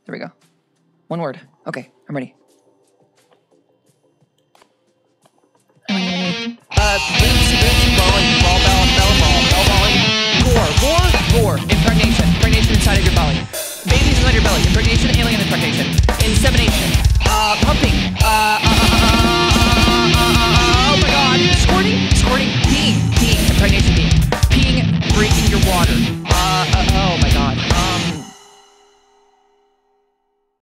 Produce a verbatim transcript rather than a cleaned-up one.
There we go. One word. Okay, I'm ready.